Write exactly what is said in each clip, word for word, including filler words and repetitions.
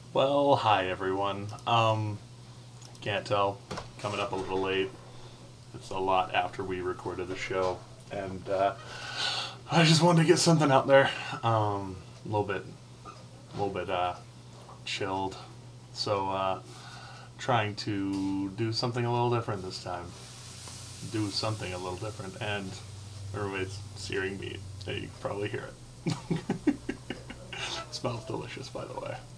Well, hi everyone. Um, can't tell, coming up a little late. It's a lot after we recorded the show, and uh, I just wanted to get something out there. Um, a little bit, a little bit uh, chilled. So, uh, trying to do something a little different this time. Do something a little different, and everybody's searing meat. Yeah, you can probably hear it. Smells delicious, by the way.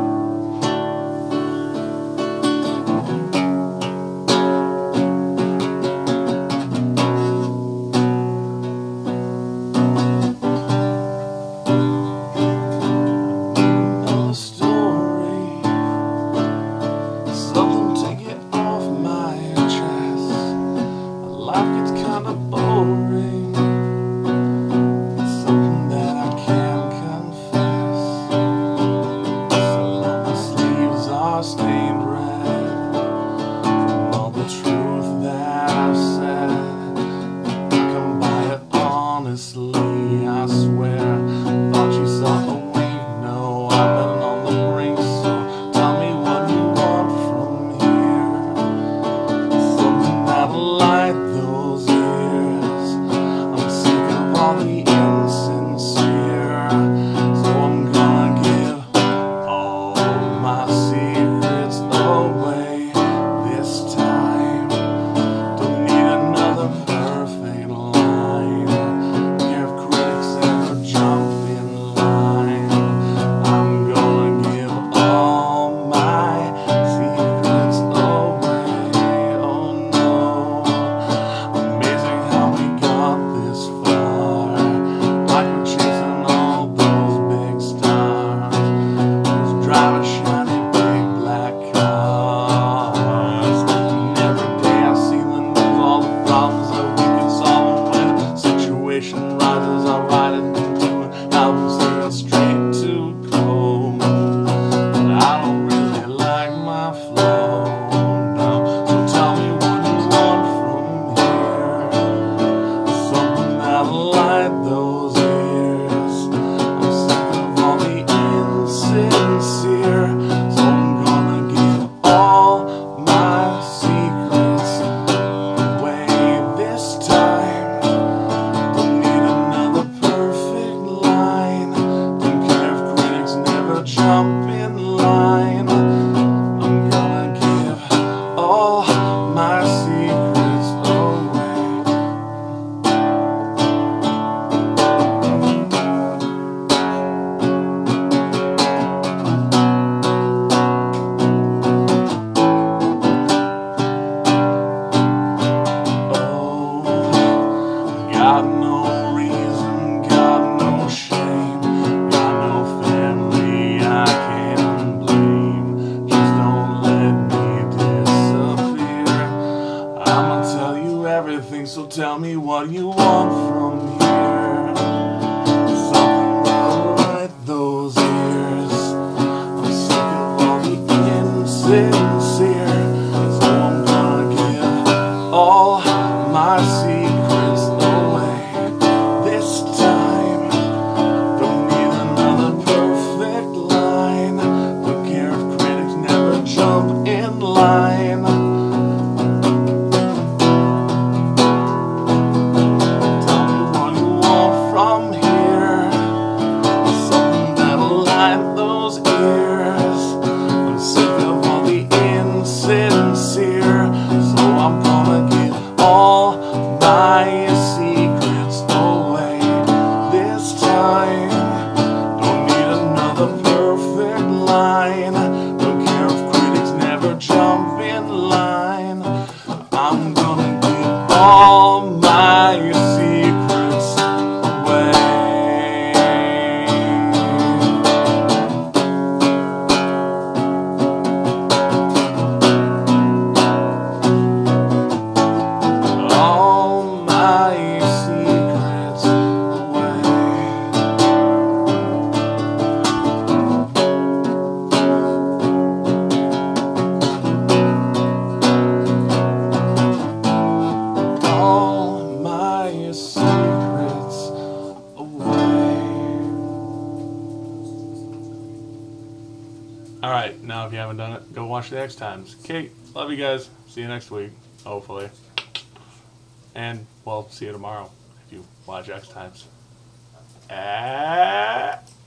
Stained red from all the truth that I've said. Come by it honestly, I swear. Thought you saw a wink, no, I've been on the brink. So tell me what you want from here. Something that'll light those ears. I'm sick of all the insincere, so I'm gonna give all my secrets away this time. Don't need another perfect line. Care if critics ever jump in line. I'm gonna give all my secrets away. Oh no, amazing how we got this far. Like we're chasing all those big stars, who's driving shiny big black cars. And every day I see the news, all the problems that we could solve. And when a situation rises, I write it into an album singing straight to cold. But I don't really like my flow, no. So tell me what you want from here. Something that'll light those ears. I'm sick of all the insincere, so I'm gonna give all my secrets away this time. Don't need another perfect line. Don't care if critics never jump in line. I'm gonna give all my secrets away. Oh, got no reason, got no shame, got no family I can blame. Just don't let me disappear. I'ma tell you everything, so tell me what you want from here. Something that'll light those ears. I'm sick of all the insincere, so I'm gonna give all my secrets away this time. Don't need another perfect line. Don't care if critics never jump in line. Tell me what you want from here. Something that'll light those ears. I'm sick of all the insincere, so I'm gonna give all my secrets away this time. Don't need another perfect line. Don't care if critics never jump in line. I'm gonna give all my secrets away. Alright, now if you haven't done it, go watch the X Times. Kate, love you guys. See you next week, hopefully. And, well, see you tomorrow if you watch X Times. Ah.